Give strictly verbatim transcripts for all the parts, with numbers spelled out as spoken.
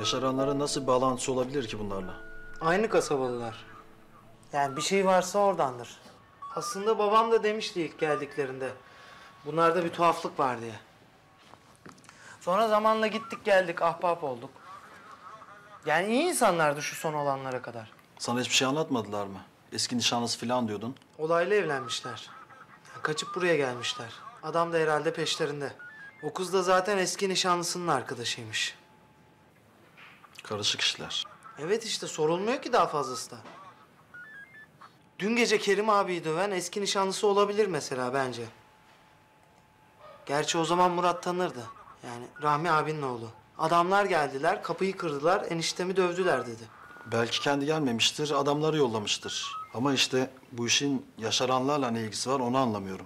Yaşaranların nasıl bir bağlantısı olabilir ki bunlarla? Aynı kasabalılar. Yani bir şey varsa oradandır. Aslında babam da demişti ilk geldiklerinde. Bunlarda bir tuhaflık var diye. Sonra zamanla gittik geldik, ahbap olduk. Yani iyi insanlardı şu son olanlara kadar. Sana hiçbir şey anlatmadılar mı? Eski nişanlısı falan diyordun. Olaylı evlenmişler. Kaçıp buraya gelmişler. Adam da herhalde peşlerinde. O kız da zaten eski nişanlısının arkadaşıymış. Karışık işler. Evet işte sorulmuyor ki daha fazlası da. Dün gece Kerim abiyi döven eski nişanlısı olabilir mesela bence. Gerçi o zaman Murat tanırdı. Yani Rahmi abinin oğlu. Adamlar geldiler, kapıyı kırdılar, eniştemi dövdüler dedi. Belki kendi gelmemiştir, adamları yollamıştır. Ama işte bu işin yaşaranlarla ne ilgisi var onu anlamıyorum.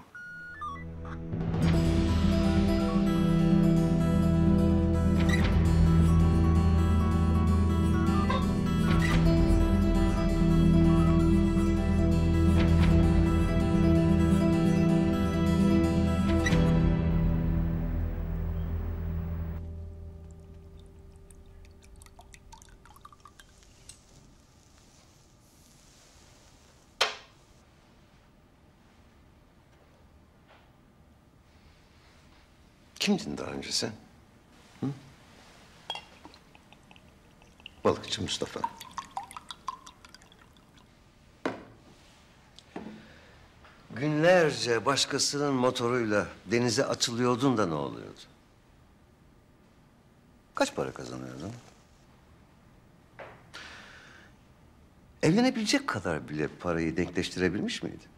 Kimdin daha önce sen? Hı? Balıkçı Mustafa. Günlerce başkasının motoruyla denize atılıyordun da ne oluyordu? Kaç para kazanıyordun? Evlenebilecek kadar bile parayı denkleştirebilmiş miydin?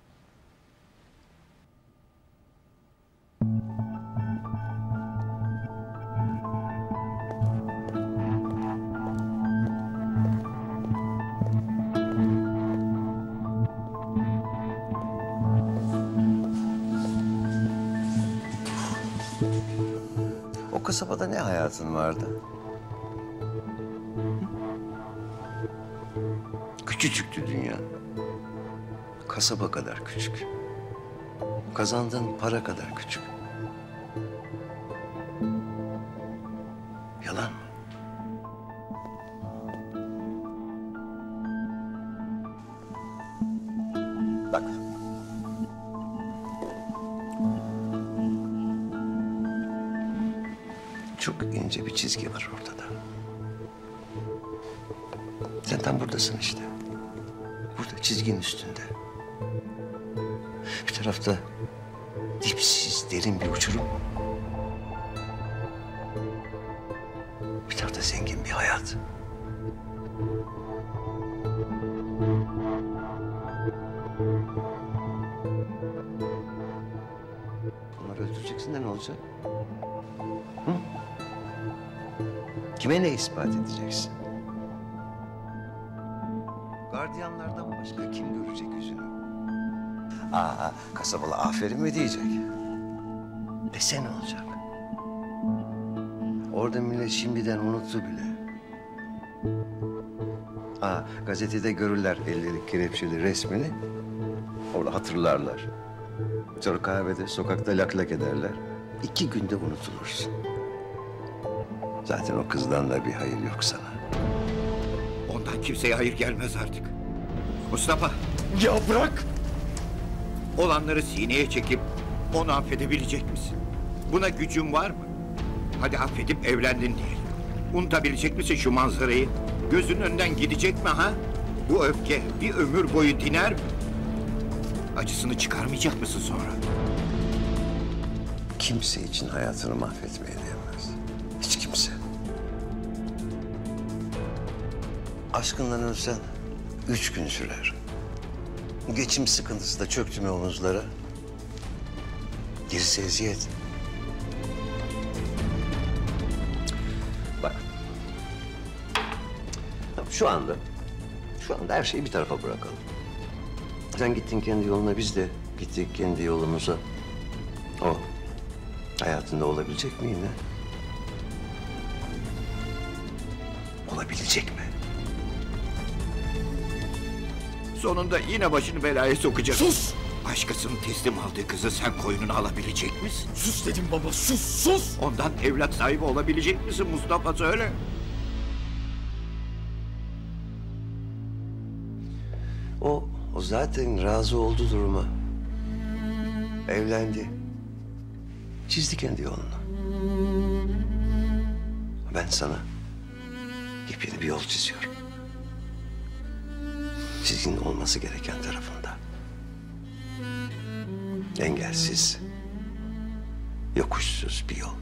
O kasabada ne hayatın vardı? Küçücüktü dünya. Kasaba kadar küçük. Kazandığın para kadar küçük. Yalan mı? Bak. Çok ince bir çizgi var ortada. Sen tam buradasın işte. Burada çizginin üstünde. Bir tarafta dipsiz derin bir uçurum. Bir tarafta zengin bir hayat. Onları öldüreceksin de ne olacak? Hı? Kime ne ispat edeceksin? Gardiyanlardan başka kim görecek yüzünü? Aa, kasabalı aferin mi diyecek? Dese ne olacak? Orada millet şimdiden unuttu bile. Aa, gazetede görürler elleri kelepçeli resmini. Orada hatırlarlar. Sonra kahvede, sokakta lak lak ederler. İki günde unutulursun. Zaten o kızdan da bir hayır yok sana. Ondan kimseye hayır gelmez artık. Mustafa. Ya bırak! Olanları sineye çekip onu affedebilecek misin? Buna gücün var mı? Hadi affedip evlendin diyelim. Unutabilecek misin şu manzarayı? Gözünün önünden gidecek mi ha? Bu öfke bir ömür boyu diner mi? Acısını çıkarmayacak mısın sonra? Kimse için hayatını mahvetmeye değmez. Hiç kimse. Aşkından ölsen üç gün sürer. Geçim sıkıntısı da çöktü mü omuzlara? Gerisi eziyet. Bak. Şu anda, şu anda her şeyi bir tarafa bırakalım. Sen gittin kendi yoluna, biz de gittik kendi yolumuza. O hayatında olabilecek mi yine? Olabilecek mi? Sonunda yine başını belaya sokacaksın. Sus! Başkasının teslim aldığı kızı sen koynuna alabilecek misin? Sus dedim baba, sus, sus! Ondan evlat sahibi olabilecek misin Mustafa, söyle. O, o zaten razı oldu duruma. Evlendi. Çizdi kendi yolunu. Ben sana yepyeni bir yol çiziyorum. Çizginin olması gereken tarafında. Engelsiz, yokuşsuz bir yol.